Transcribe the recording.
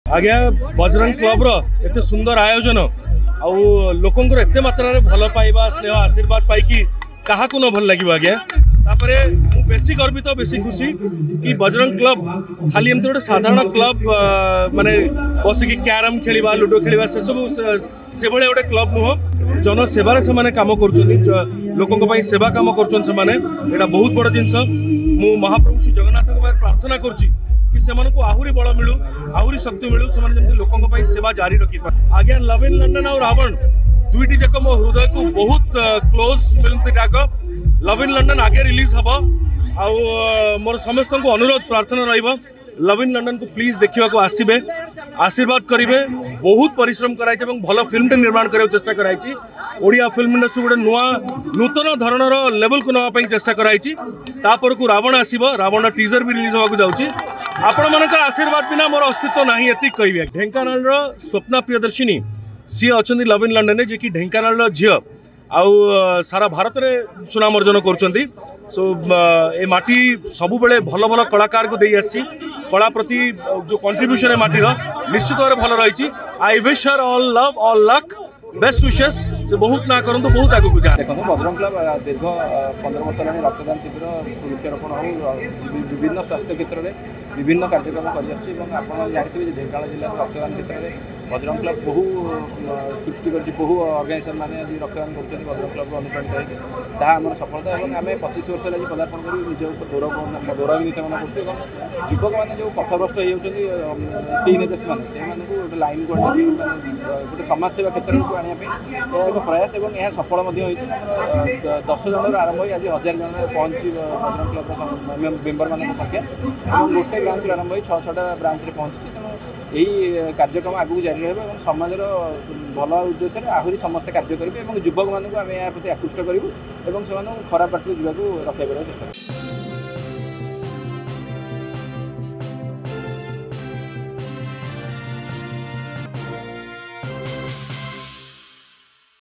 आज्ञा बजरंग क्लब एते सुंदर आयोजन आउ लोकंर एते मात्रा भल पाइबा स्नेह आशीर्वाद पाई क्या न भल लगे आज्ञा तापर मु बेसी गर्वित बेसी खुशी कि बजरंग क्लब खाली एमती गोटे साधारण क्लब माने बसिकी क्यारम खेलिबा लुडो खेलिबा से सब से भले गोटे क्लब नुह जनसेवार से माने काम कर लोकों पई सेवा काम कर बहुत बड़ जिनस मु महाप्रभु श्री जगन्नाथ प्रार्थना करुच्ची कि से आहुरी बल मिलू आहुरी शक्ति मिलू से लोकों सेवा जारी रखी आज्ञा लव इन लंडन और रावण दुईटी जाक मो हृदय को बहुत क्लोज फिल्म दिटाक लव इन लंडन आगे रिलीज हम आउ मोर समस्त को अनुरोध प्रार्थना रहा लव इन लंडन को प्लीज देखा आसबे आशीर्वाद करेंगे बहुत परिश्रम कराई भल फिल्म निर्माण करने चेष्टा कराई ओडिया फिल्म इंडस्ट्री गोटे नुआ नूतन धरणर लेवल को नापी चेष्टा कराई तापर को रावण आसब रावण टीजर भी रिलीज होगा जाऊँगी आपण मान आशीर्वाद बिना मोर अस्तित्व ना ये कह ढेंकानाल स्वप्ना प्रियदर्शिनी सी अच्छा लव इन लंडन जी कि ढेंकानाल झील आउ सारा भारत में सुनाम अर्जन कर सो ए माटी सब बेले भल भल कलाकार को दे आसी कला प्रति जो कंट्रीब्यूशन है माटीर निश्चित भाव भल रही I wish her all love all luck best विशेष से बहुत ना करंतु बहुत आगे को जा देखो बजरंग क्लब दीर्घ 15 वर्ष है रक्तदान शिविर वृक्षारोपण हो विभिन्न स्वास्थ्य क्षेत्र में विभिन्न कार्यक्रम कर जानते ढेंकानाल जिला रक्तदान क्षेत्र में बजरंग क्लब बहु सृष्टि कर बहु अर्गानाइजेसन मैंने आज रक्तदान कर बजरंग क्लब अनुप्राणित होता आम सफलता और आम 25 वर्ष लगे पदार्पण कर निज गौरवान्वित मन कर युवक मैंने जो पथभ्रष्ट हो टीनेजर्स मैंने गोटे लाइन को गोटे समाजसेवा क्षेत्र को आने एक प्रयास और यह सफल 10 जन आरंभ आज 1000 जन पहुँची बजरंग क्लब मेम्बर मान संख्या और गोटे ब्रांच आरंभ हो 6-6टा ब्रांच में पहुँची यही कार्यक्रम आगू जारी रहा और समाजर भल उद्देश्य आहरी समस्त कार्य करेंगे और युवक मानक आम या प्रति आकृष्ट करूँ और से खराब बाटर जावाक रक्षा करने चेष्टा करूँ।